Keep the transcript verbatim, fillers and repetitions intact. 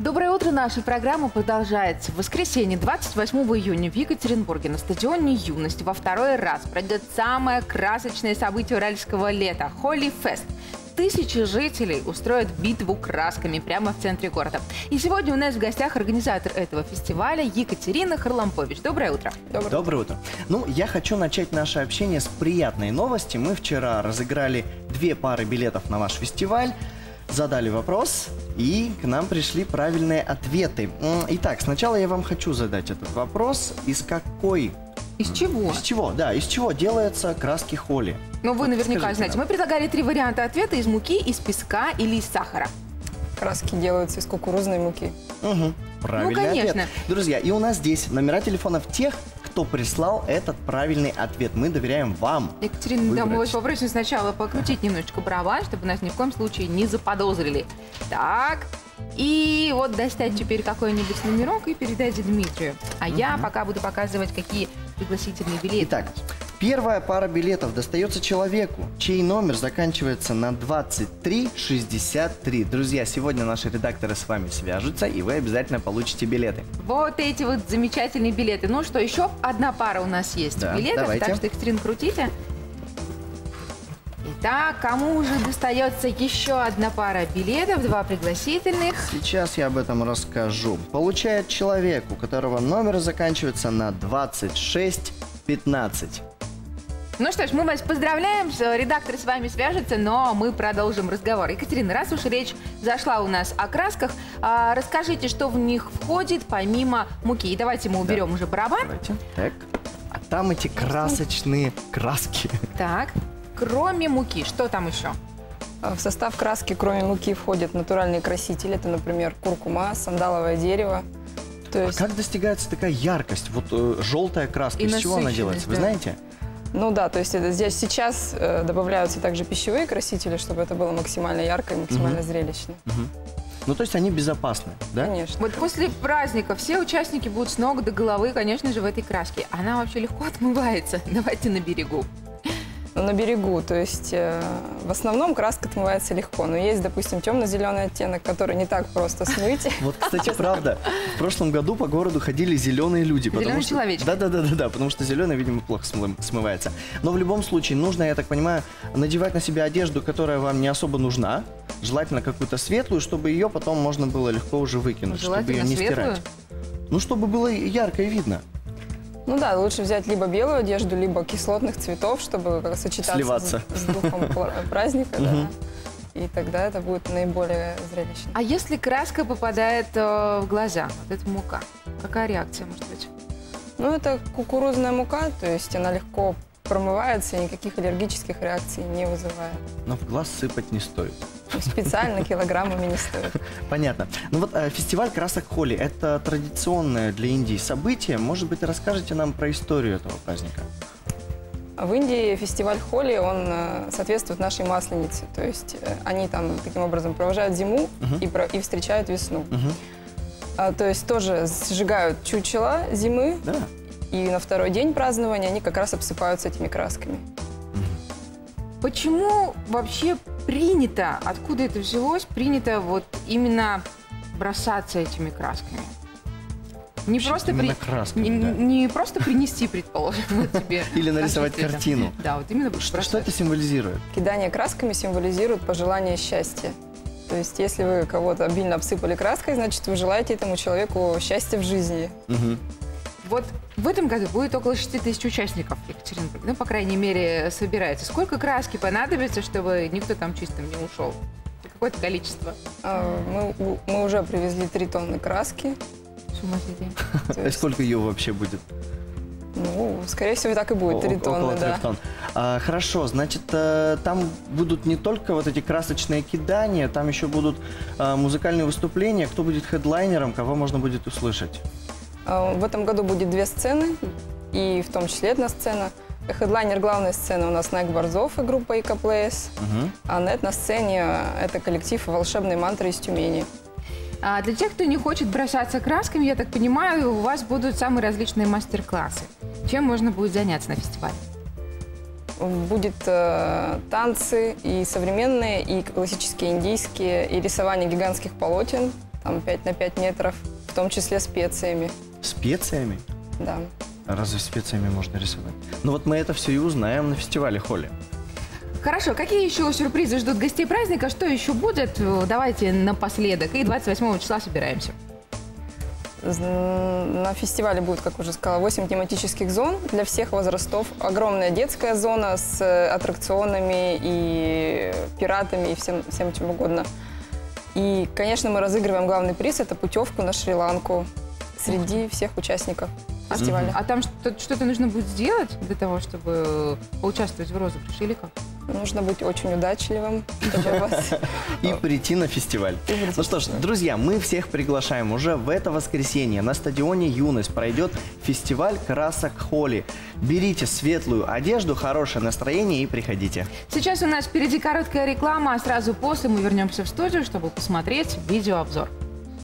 Доброе утро. Наша программа продолжается. В воскресенье, двадцать восьмого июня, в Екатеринбурге на стадионе «Юность» во второй раз пройдет самое красочное событие уральского лета – Холи Фест. Тысячи жителей устроят битву красками прямо в центре города. И сегодня у нас в гостях организатор этого фестиваля Екатерина Харлампович. Доброе утро. Доброе, Доброе утро. Ну, я хочу начать наше общение с приятной новости. Мы вчера разыграли две пары билетов на ваш фестиваль, задали вопрос, и к нам пришли правильные ответы. Итак, сначала я вам хочу задать этот вопрос. Из какой... Из чего? Из чего, да, из чего делаются краски Холи? Ну, вы вот наверняка знаете. нам. Мы предлагали три варианта ответа: из муки, из песка или из сахара. Краски делаются из кукурузной муки. Угу, правильный ну, конечно. ответ. Друзья, и у нас здесь номера телефонов тех, кто прислал этот правильный ответ. Мы доверяем вам. Екатерина, да, мы вас попросим сначала покрутить немножечко барабан, чтобы нас ни в коем случае не заподозрили. Так, и вот достать теперь какой-нибудь номерок и передать Дмитрию. А угу. я пока буду показывать, какие пригласительные билеты. Итак, первая пара билетов достается человеку, чей номер заканчивается на двадцать три шестьдесят три. Друзья, сегодня наши редакторы с вами свяжутся, и вы обязательно получите билеты. Вот эти вот замечательные билеты. Ну что, еще одна пара у нас есть да, билетов. Давайте. Так что, Екатерина, крутите. Итак, кому уже достается еще одна пара билетов, два пригласительных? Сейчас я об этом расскажу. Получает человек, у которого номер заканчивается на двадцать шесть пятнадцать. Ну что ж, мы вас поздравляем, редакторы с вами свяжутся, но мы продолжим разговор. Екатерина, раз уж речь зашла у нас о красках, а, расскажите, что в них входит помимо муки. И давайте мы уберем да. уже барабан. Давайте. Так, а там эти красочные краски. Так, кроме муки, что там еще? В состав краски, кроме муки, входят натуральные красители. Это, например, куркума, сандаловое дерево. То есть... А как достигается такая яркость? Вот э, желтая краска, из чего она делается, вы да. знаете? Ну да, то есть это здесь сейчас э, добавляются также пищевые красители, чтобы это было максимально ярко и максимально угу. зрелищно. Угу. Ну то есть они безопасны, да? Конечно. Вот после праздника все участники будут с ног до головы, конечно же, в этой краске. Она вообще легко отмывается. Давайте на берегу. Ну, на берегу, то есть э, в основном краска отмывается легко, но есть, допустим, темно-зеленый оттенок, который не так просто смыть. Вот, кстати, правда, в прошлом году по городу ходили зеленые люди. Зеленый человечек. Да, да, да, да, да, потому что зеленый, видимо, плохо смывается. Но в любом случае нужно, я так понимаю, надевать на себя одежду, которая вам не особо нужна, желательно какую-то светлую, чтобы ее потом можно было легко уже выкинуть, чтобы ее не стирать. Ну, чтобы было ярко и видно. Ну да, лучше взять либо белую одежду, либо кислотных цветов, чтобы сочетаться с, с духом праздника, да. И тогда это будет наиболее зрелищно. А если краска попадает э, в глаза, вот эта мука, какая реакция может быть? Ну, это кукурузная мука, то есть она легко промывается и никаких аллергических реакций не вызывает. Но в глаз сыпать не стоит. Специально килограммами не стоит. Понятно. Ну вот э, фестиваль красок Холи – это традиционное для Индии событие. Может быть, расскажете нам про историю этого праздника? В Индии фестиваль Холи, он э, соответствует нашей Масленице. То есть э, они там таким образом провожают зиму uh-huh. и, про, и встречают весну. Uh-huh. а, то есть тоже сжигают чучела зимы. Да. И на второй день празднования они как раз обсыпаются этими красками. Uh-huh. Почему вообще принято, откуда это взялось, принято вот именно бросаться этими красками? Не просто, при... красками, не, да. не просто принести, предположим, вот тебе. Или нарисовать картину. Да, вот именно что, что это символизирует? Кидание красками символизирует пожелание счастья. То есть, если вы кого-то обильно обсыпали краской, значит, вы желаете этому человеку счастья в жизни. Угу. Вот в этом году будет около шести тысяч участников в Екатеринбурге. Ну, по крайней мере, собирается. Сколько краски понадобится, чтобы никто там чистым не ушел? Какое-то количество? Мы, мы уже привезли три тонны краски. С ума сойти. А сколько ее вообще будет? Ну, скорее всего, так и будет, три тонны, около да. трех тонн. А, хорошо, значит, там будут не только вот эти красочные кидания, там еще будут а, музыкальные выступления. Кто будет хедлайнером, кого можно будет услышать? В этом году будет две сцены, и в том числе одна сцена. Хедлайнер главной сцены у нас Найк Борзов и группа Икоплейс, угу. а нет на сцене это коллектив волшебной мантры из Тюмени. А для тех, кто не хочет бросаться красками, я так понимаю, у вас будут самые различные мастер-классы. Чем можно будет заняться на фестивале? Будет э, танцы и современные, и классические индийские, и рисование гигантских полотен. там пять на пять метров, в том числе специями. Специями? Да. А разве специями можно рисовать? Ну вот мы это все и узнаем на фестивале Холли. Хорошо, какие еще сюрпризы ждут гостей праздника? Что еще будет? Давайте напоследок. И двадцать восьмого числа собираемся. На фестивале будет, как уже сказала, восемь тематических зон для всех возрастов. Огромная детская зона с аттракционами и пиратами и всем, всем чем угодно. И, конечно, мы разыгрываем главный приз – это путевку на Шри-Ланку среди всех участников фестиваля. А там что-то нужно будет сделать для того, чтобы поучаствовать в розыгрыше или как? Нужно быть очень удачливым, чтобы вас... И прийти на фестиваль. Ну что ж, друзья, мы всех приглашаем. Уже в это воскресенье на стадионе «Юность» пройдет фестиваль красок Холли. Берите светлую одежду, хорошее настроение и приходите. Сейчас у нас впереди короткая реклама, а сразу после мы вернемся в студию, чтобы посмотреть видеообзор.